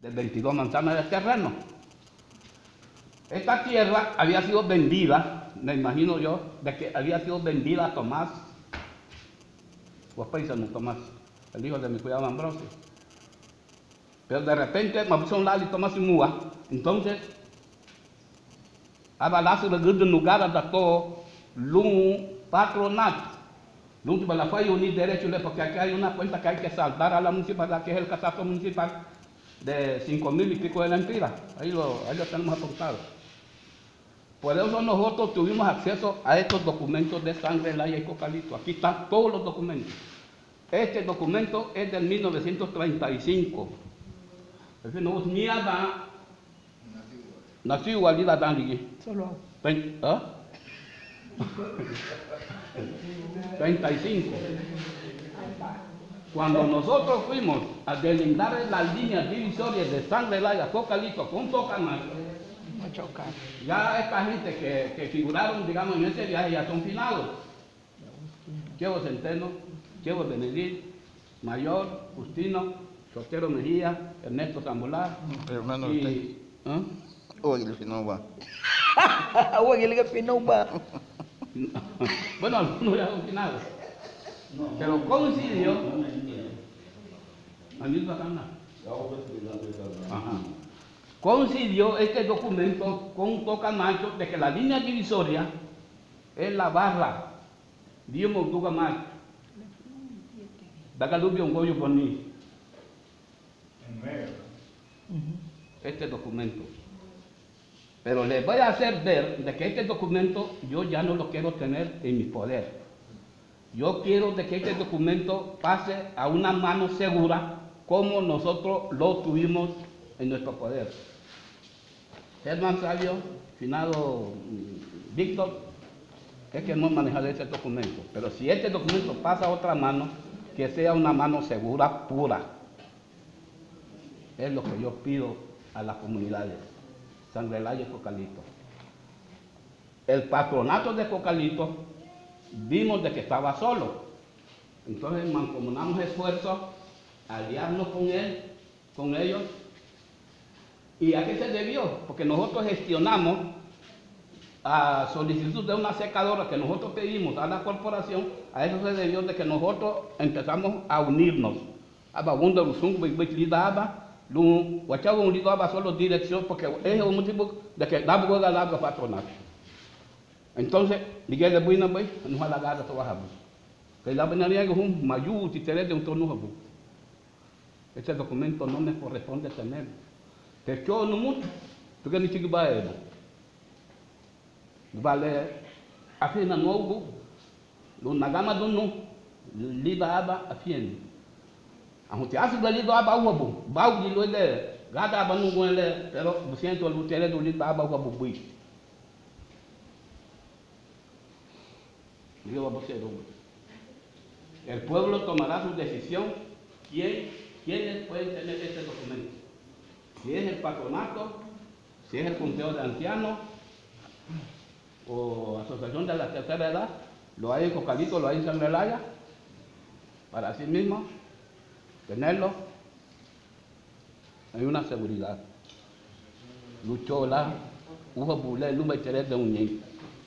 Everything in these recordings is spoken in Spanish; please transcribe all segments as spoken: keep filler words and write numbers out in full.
de veintidós manzanas de terreno. Esta tierra había sido vendida, me imagino yo, de que había sido vendida a Tomás, o a paisano Tomás, el hijo de mi cuñado Ambrosio. Pero de repente me puso un lado y Tomás y Mua, entonces, a balazo de grande lugar da todo, un patronato. Lo último la fue unir derecho, porque aquí hay una cuenta que hay que saldar a la municipalidad, que es el catastro municipal de cinco mil y pico de lempiras. Ahí lo, ahí lo tenemos apuntado. Por eso nosotros tuvimos acceso a estos documentos de Sangre Laya y Cocalito. Aquí están todos los documentos. Este documento es del mil novecientos treinta y cinco. Es decir, no es ni Adán, nació igual de Adán. Solo. ¿Ah? treinta y cinco. Cuando nosotros fuimos a delindar las líneas divisorias de Sangre Laya, Cocalito con Tocamayo, ya esta gente que, que figuraron, digamos, en ese viaje ya son finados. Chevo Centeno, Chevo Benedit, Mayor, Justino, Sotero Mejía, Ernesto Zambolá. Hermano, y, ¿eh? Oye, el final va. Oye, el final va. Bueno, algunos ya son finados. Pero coincidió. A mí no va a ganar. Ajá. Coincidió este documento con Tocamacho de que la línea divisoria es la barra de Montugamacho. Dagalubio un goyo boni. Este documento. Pero les voy a hacer ver de que este documento yo ya no lo quiero tener en mi poder. Yo quiero de que este documento pase a una mano segura como nosotros lo tuvimos en nuestro poder. Germán Sabio, finado Víctor, es que no manejar ese documento. Pero si este documento pasa a otra mano, que sea una mano segura, pura. Es lo que yo pido a las comunidades, Sangre Laya y Cocalito. El patronato de Cocalito vimos de que estaba solo. Entonces mancomunamos esfuerzos, aliarnos con él, con ellos. ¿Y a qué se debió? Porque nosotros gestionamos a solicitud de una secadora que nosotros pedimos a la corporación. A eso se debió de que nosotros empezamos a unirnos. Ababunda Luzung, Lidaba, Lu, Huachabo Lidaba solo dirección, porque ese es un motivo de que daba hueá larga patronato. Entonces, Miguel de Buena, nos halagara trabajamos. Que la venaría que un mayu, titeré de un tono. Este documento no me corresponde tener. Que yo no mucho, porque ni siquiera va a ir. Vale, afina no hubo, lo nagama do no, lida aba afien. A gente acha que lida aba uabo, bau de loile, gada aba no goele, pero siento o tere do lida aba uabo bui. Digo a você, el pueblo tomará su decisión quién, quiénes pueden tener este documento. Si es el patronato, si es el consejo de ancianos o asociación de la tercera edad, lo hay en Cocalito, lo hay en Sangre Laya, para sí mismo tenerlo hay una seguridad. Luchola, ujo bulé, luma y teres de un.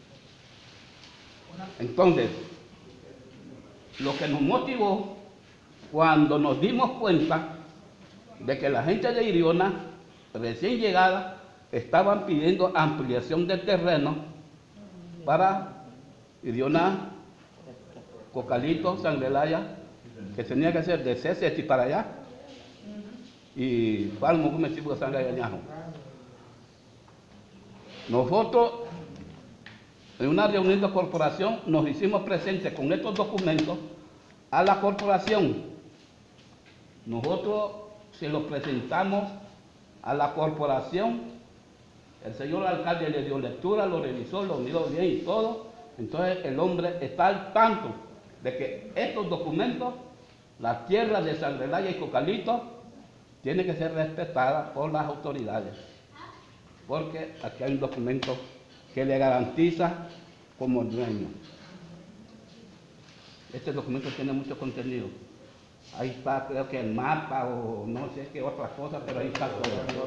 Entonces, lo que nos motivó cuando nos dimos cuenta de que la gente de Iriona, recién llegada, estaban pidiendo ampliación del terreno para Iriona, Cocalito, Sangre Laya, que tenía que ser de César y para allá, y Palmo, como el tipo de Sangre Laya. Nosotros, en una reunión de corporación, nos hicimos presentes con estos documentos a la corporación. Nosotros se los presentamos a la corporación, el señor alcalde le dio lectura, lo revisó, lo miró bien y todo. Entonces el hombre está al tanto de que estos documentos, las tierras de Sangre Laya y Cocalito, tienen que ser respetadas por las autoridades, porque aquí hay un documento que le garantiza como dueño. Este documento tiene mucho contenido. Ahí está, creo que el mapa o no sé qué otra cosa, pero ahí está todo.